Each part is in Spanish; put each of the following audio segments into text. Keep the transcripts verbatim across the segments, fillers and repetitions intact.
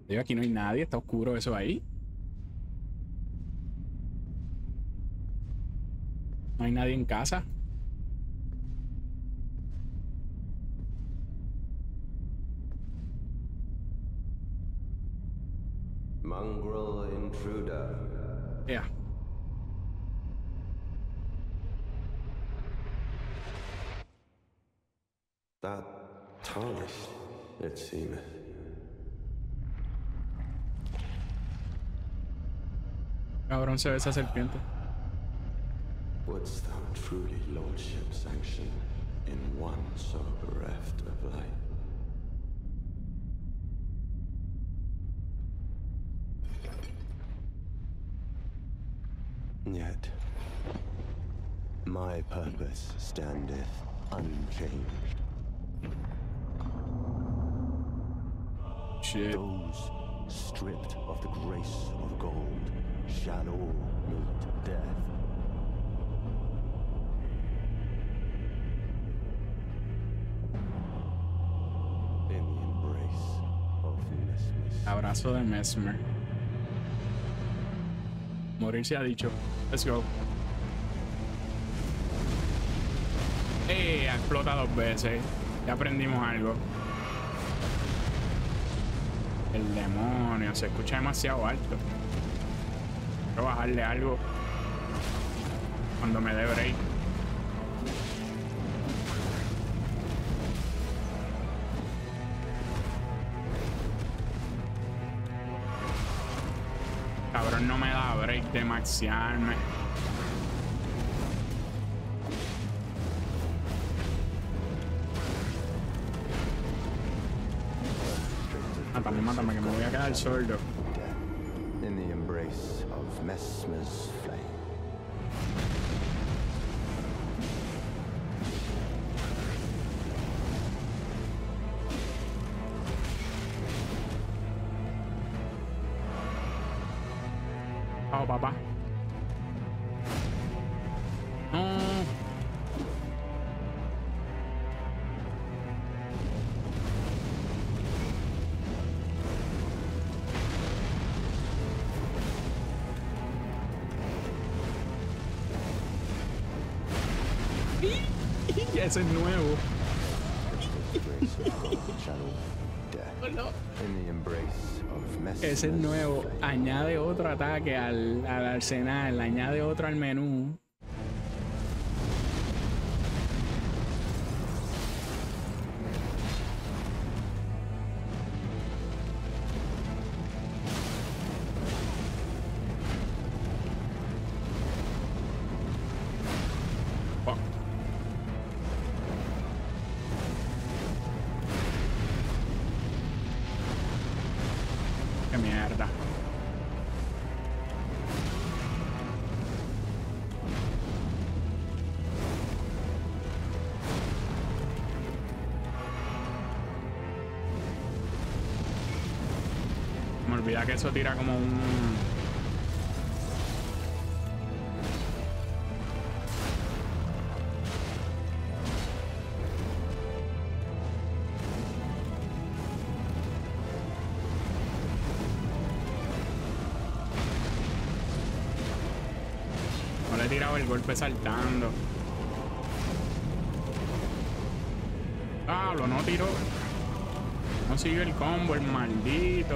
Digo, aquí no hay nadie, está oscuro eso ahí. No hay nadie en casa. Mongrel intruder. Yeah. That tarnished, it seemeth. Cabrón se ve esa serpiente. Wouldst thou truly lordship sanction in one so bereft of light? Yet, my purpose standeth unchanged. Shit. Those stripped of the grace of gold shall all meet death. In the embrace of Mesmer's. Abrazo de Mesmer. Morir se ha dicho. Let's go. ¡Eh! Explota dos veces. Ya aprendimos algo. El demonio. Se escucha demasiado alto. Quiero bajarle algo. Cuando me dé break. Cabrón, no me da break de maxiarme. Mátame, mátame, que me voy a quedar sordo. In the embrace of Mesmer's flame. Oh, papá. No. Ese es nuevo. Ese es nuevo. Añade otro ataque al, al arsenal. Añade otro al menú. Que eso tira como un... No le he tirado el golpe saltando. Ah, lo no tiró. No siguió el combo, el maldito.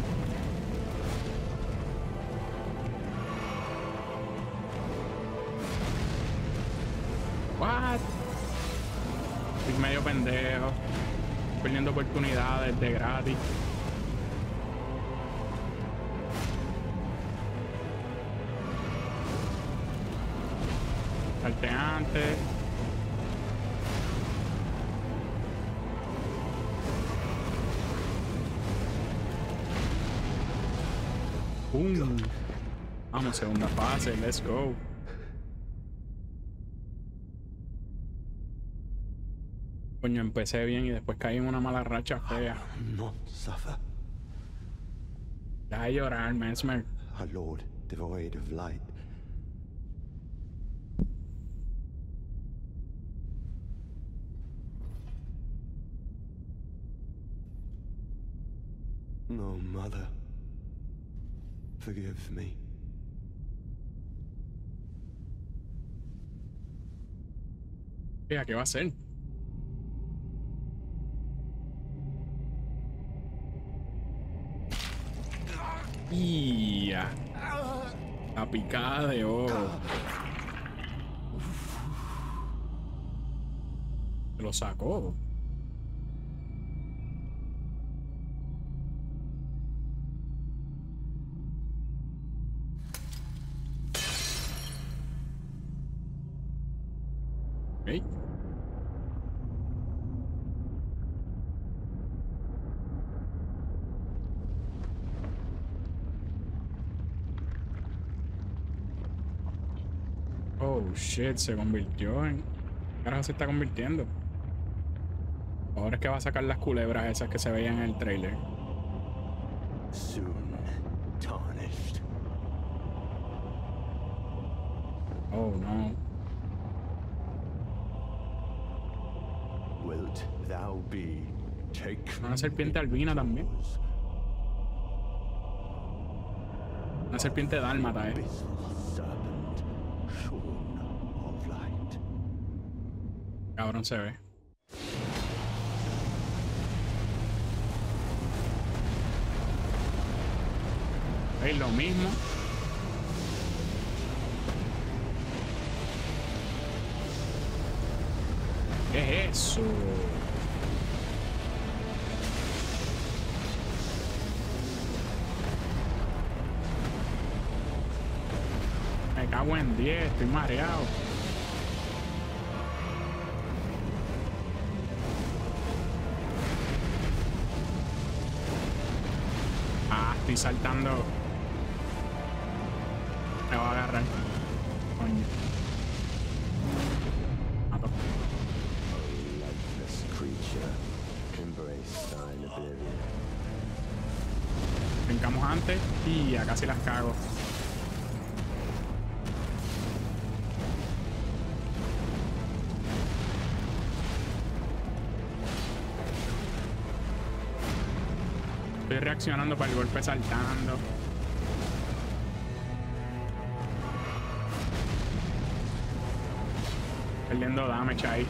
What? Estoy medio pendejo. Perdiendo oportunidades de gratis. Salte antes. ¡Pum! Vamos, segunda fase. Let's go. Coño, empecé bien y después caí en una mala racha fea. Deja de llorar, Mesmer. A lord devoid of light. No Mother, forgive me. Mira, ¿qué va a hacer? ¡Ya! La picada de oro. Se lo sacó. Okay. Oh shit, se convirtió en... ¿Qué carajo se está convirtiendo? Ahora es que va a sacar las culebras esas que se veían en el trailer. Soon tarnished. Oh no. Wilt thou be taken? Una serpiente albina también. Una serpiente dálmata, eh. Cabrón se ve. ¿Veis lo mismo? ¿Qué es eso? Me cago en diez, estoy mareado. Ah, estoy saltando. Me va a agarrar. Coño. Mato. Brincamos antes y ya casi las cago. Estoy reaccionando para el golpe saltando. Perdiendo damage ahí.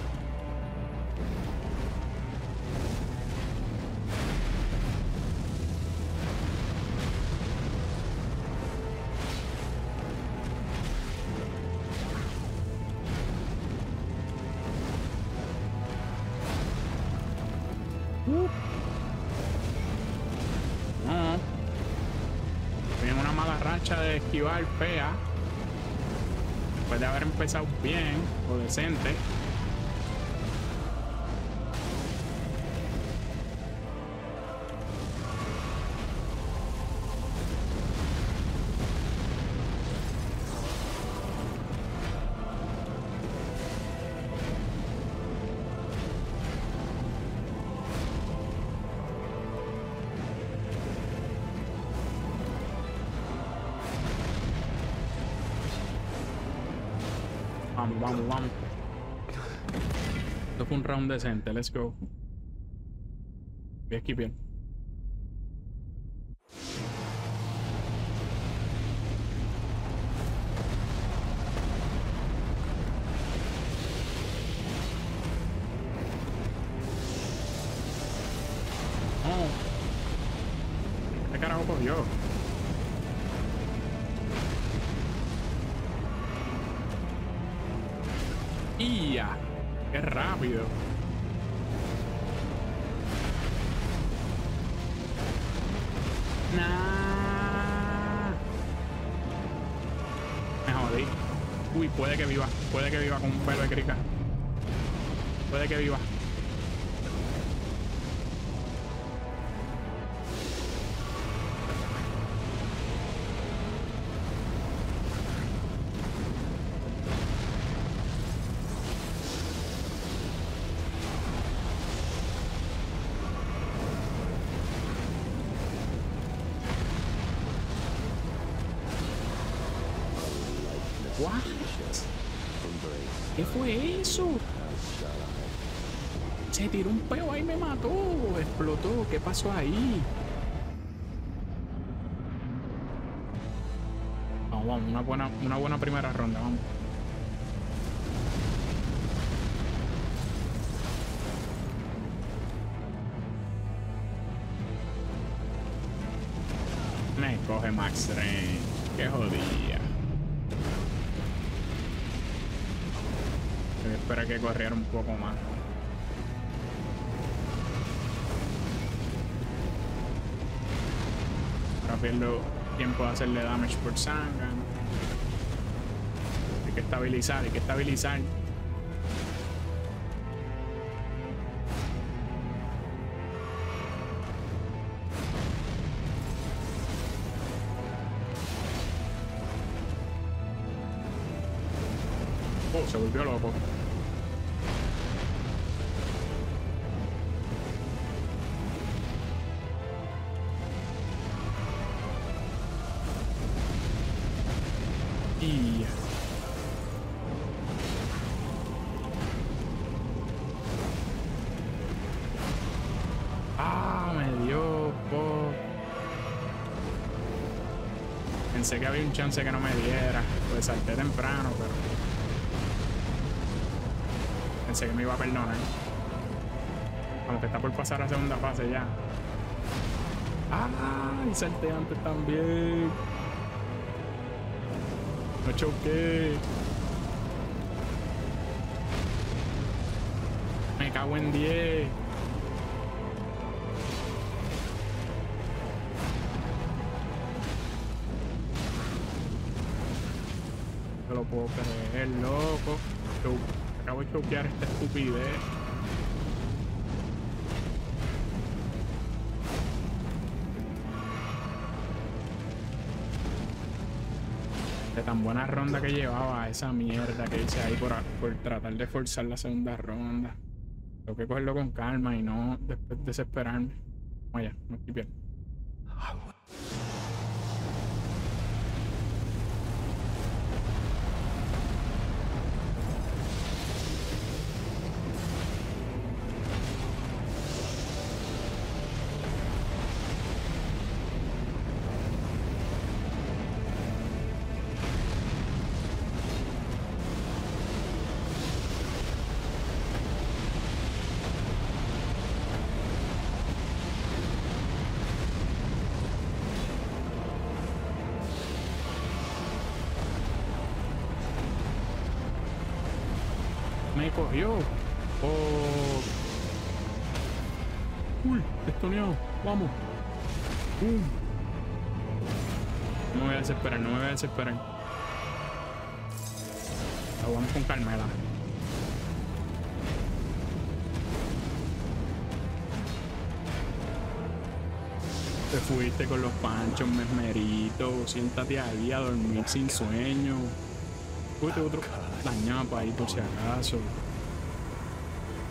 Uh. No. Estoy en una mala racha de esquivar fea. Después de haber empezado bien o decente. Vamos, vamos, vamos. Esto fue un round decente. Let's go. Voy a esquivar. Oh. ¿Qué carajo cogió? ¡Ya! ¡Qué rápido! Nah. Me jodí. Uy, puede que viva. Puede que viva con un pelo de crica. Puede que viva. What? ¿Qué fue eso? Se tiró un peo ahí y me mató. Explotó. ¿Qué pasó ahí? vamos. Una buena, una buena primera ronda, vamos. Me coge Max Rain. Qué jodida. Yo espero que corriera un poco más. Ahora pierdo tiempo de hacerle damage por sangre. Hay que estabilizar, hay que estabilizar. Oh, se volvió loco. Y ah, me dio po. Pensé que había un chance que no me diera, pues salté temprano, pero pensé que me iba a perdonar. Como que está por pasar a segunda fase ya. Ah, y salté antes también. No choqué. Me cago en diez. No lo puedo creer, loco. Yo acabo de choquear esta estupidez. De tan buena ronda que llevaba, esa mierda que hice ahí por, por tratar de forzar la segunda ronda. Tengo que cogerlo con calma y no después desesperarme. Vaya, no estoy bien. Me cogió. Oh. Uy, estoneado. Vamos. Uh. No me voy a desesperar, no me voy a desesperar. Lo vamos con Carmela. Te fuiste con los panchos, mesmerito. Siéntate ahí a dormir sin sueño. Uy, otro dañado para ahí por si acaso.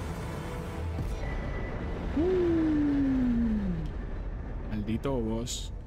Uh, maldito boss.